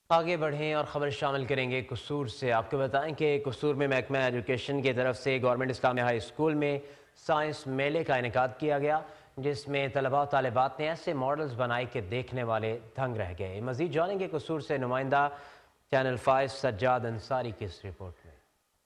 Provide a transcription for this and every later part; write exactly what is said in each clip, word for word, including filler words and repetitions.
آگے بڑھیں اور خبر شامل کریں گے قصور سے۔ آپ کو بتائیں کہ قصور میں محکمہ ایجوکیشن کی طرف سے گورنمنٹ اسلامیہ ہائی اسکول میں سائنس میلے کا انعقاد کیا گیا، جس میں طلباء و طالبات نے ایسے ماڈلز بنائے کہ دیکھنے والے دھنگ رہ گئے۔ مزید جانیں گے قصور سے نمائندہ چینل فائیو سجاد انصاری کی اس رپورٹ میں۔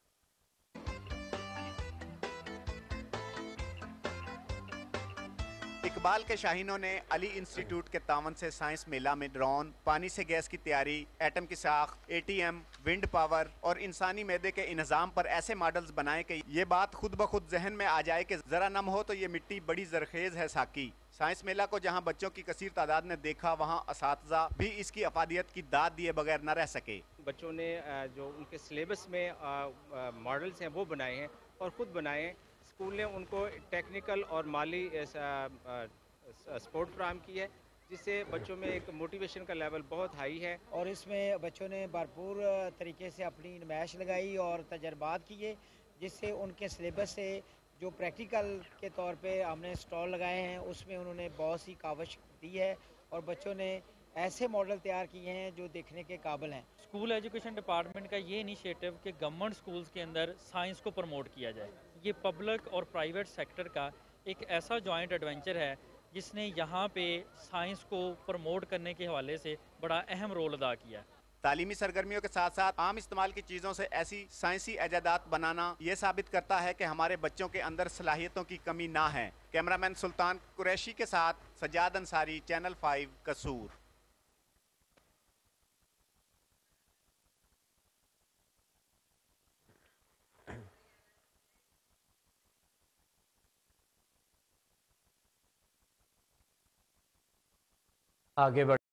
اقبال کے شاہینوں نے علی انسٹیٹیوٹ کے تعاون سے سائنس میلہ میں ڈرون، پانی سے گیس کی تیاری، ایٹم کی ساخت، A T M, wind power اور انسانی معدے کے انہضام پر ایسے ماڈلز بنائے کہ یہ بات خود بخود ذہن میں آ جائے کہ ذرا نم ہو تو یہ مٹی بڑی زرخیز ہے ساکی۔ سائنس میلہ کو جہاں بچوں کی کثیر تعداد نے دیکھا، وہاں اساتذہ بھی اس کی افادیت کی داد دیے بغیر نہ رہ سکے۔ بچوں نے جو ان کے سلیبس میں ماڈلز ہیں وہ بنائے ہیں اور خود بنائے ہیں۔ اسکول نے ان کو ٹیکنیکل اور مالی سپورٹ فراہم کی ہے، جس سے بچوں میں ایک موٹیویشن کا لیول بہت ہائی ہے۔ اور اس میں بچوں نے بھرپور طریقے سے اپنی نمائش لگائی اور تجربات کیے، جس سے ان کے سلیبس سے جو پریکٹیکل کے طور پہ ہم نے سٹال لگائے ہیں اس میں انہوں نے بہت سی کاوش دی ہے اور بچوں نے ایسے ماڈل تیار کیے ہیں جو دیکھنے کے قابل ہیں۔ اسکول ایجوکیشن ڈپارٹمنٹ کا یہ انیشیٹو کہ گورنمنٹ اسکولز کے اندر سائنس کو پروموٹ کیا جائے، یہ پبلک اور پرائیویٹ سیکٹر کا ایک ایسا جوائنٹ ایڈونچر ہے جس نے یہاں پہ سائنس کو پروموٹ کرنے کے حوالے سے بڑا اہم رول ادا کیا ہے۔ تعلیمی سرگرمیوں کے ساتھ ساتھ عام استعمال کی چیزوں سے ایسی سائنسی ایجادات بنانا یہ ثابت کرتا ہے کہ ہمارے بچوں کے اندر صلاحیتوں کی کمی نہ ہے۔ کیمرامین سلطان قریشی کے ساتھ سجاد انصاری، چینل فائیو، قصور۔ آگے بڑھ